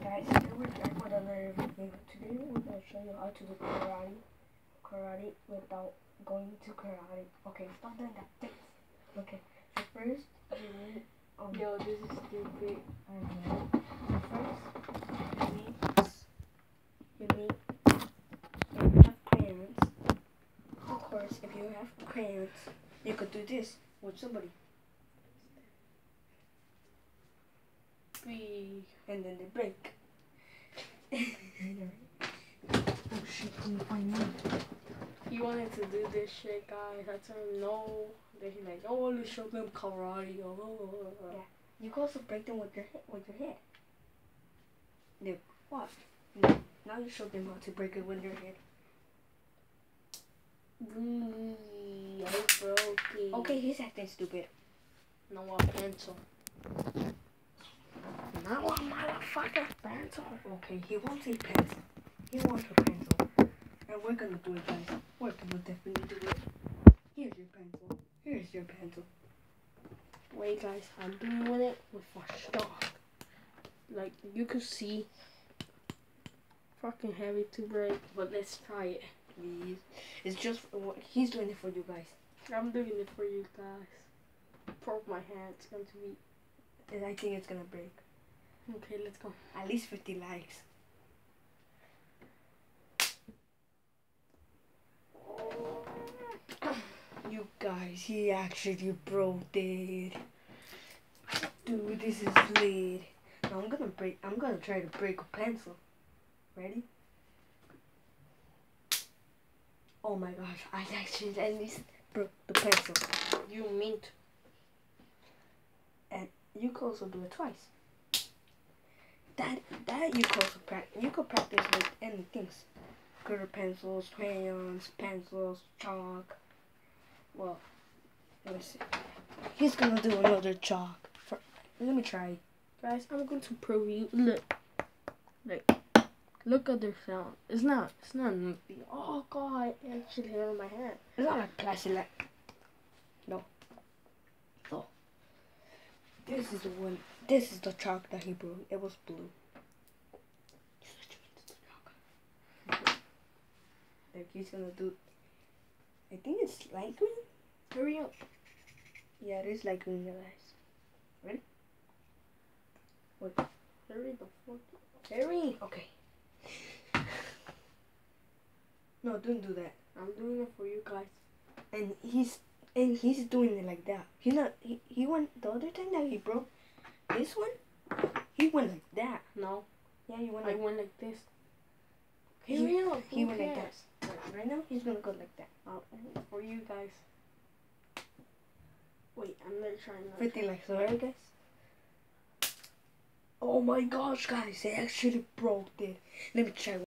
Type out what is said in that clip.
Guys, today we're back with another video. Today we're going to show you how to do karate without going to karate. Okay, stop doing that. Thanks. Okay, so first you need Yo, this is stupid. I know. So first you need if you have crayons. Of course, if you have crayons, you could do this with somebody. And then they break. Oh shit, can you find me? He wanted to do this shit, guys. I told him no. Then he's like, oh, let's show them karate. Yeah. You can also break them with your head. Look, watch. Now you show them how to break it with your head. I broke it. Okay, he's acting stupid. No, a pencil. Now a motherfucking pencil. Okay, he wants a pencil. He wants a pencil. And we're gonna do it, guys. We're gonna definitely do it. Here's your pencil. Here's your pencil. Wait, guys, I'm doing it with a stock. Like, you could see. Fucking heavy to break, but let's try it. Please. It's just, he's doing it for you guys. I'm doing it for you guys. Broke my hand. It's going to be. And I think it's gonna break. Okay, let's go. At least 50 likes. You guys, he actually broke it. Dude, this is lit. Now I'm gonna try to break a pencil. Ready? Oh my gosh, I actually at least broke the pencil. You mint. And you could also do it twice. That you could also practice. You could practice with any things. Glitter pencils, crayons, pencils, chalk. Well, let me see. He's gonna do another chalk. Let me try. Guys, I'm going to prove you. Look at the sound. It's not nothing. Oh god, it actually hit on my hand. It's not like plastic. Like, no. No. This is the one. This is the chalk that he broke. It was blue. Like he's gonna do. I think it's light green. Hurry up. Yeah, it is light green, guys. Ready? Wait. Hurry the fuck. Hurry. Okay. No, don't do that. I'm doing it for you guys. And he's doing it like that. He's not. He went the other time that he broke. This one, he went like that. No. Yeah, he went. I Like, went like this. he went like that. Right now, he's gonna go like that. For you guys. Wait, I'm not trying. 50 likes, alright, guys. Oh my gosh, guys! They actually broke it. Let me try.